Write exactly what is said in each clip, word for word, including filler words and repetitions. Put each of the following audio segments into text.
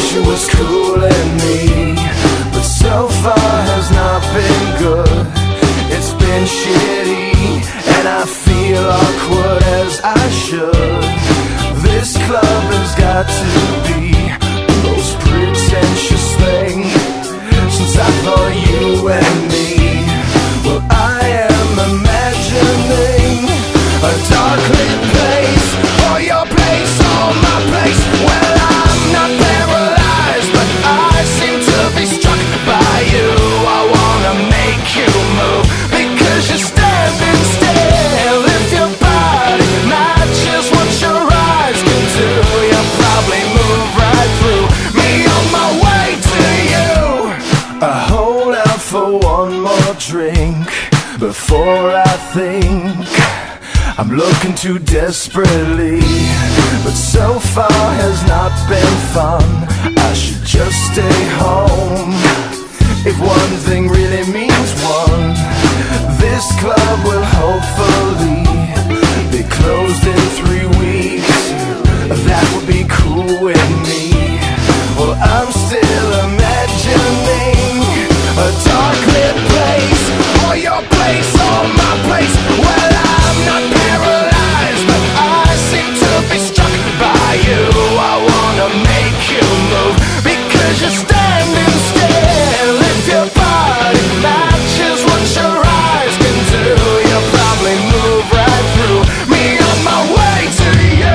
she was cooling me, but so far has not been good. It's been shitty, and I feel awkward as I should. This club has got to be the most pretentious thing since I thought you and me. Well, I am imagining a dark lit place, or your place, or my place. Well, I'm not paralyzed, but I seem to be struck by you. I wanna make you move, because you're standing still. If your body matches what your eyes can do, you'll probably move right through me on my way to you. I hold out for one more drink before I think I'm looking too desperately, but so far has not been fun. I should just stay home. If one thing really means one, this club will hopefully be closed in three weeks. That would be cool with me. Well, I'm still imagining a dark lit place, or your place, or my place. Well, I'm not paralyzed, but I seem to be struck by you. I wanna make you move, because you're standing still. If your body matches what your eyes can do, you'll probably move right through me on my way to you.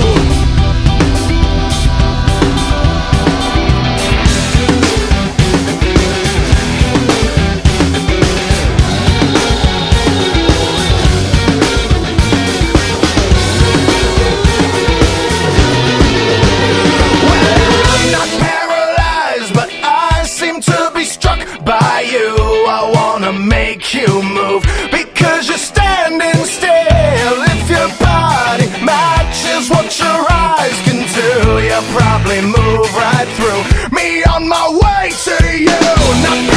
Make you move, because you're standing still. If your body matches what your eyes can do, you'll probably move right through me on my way to you. Not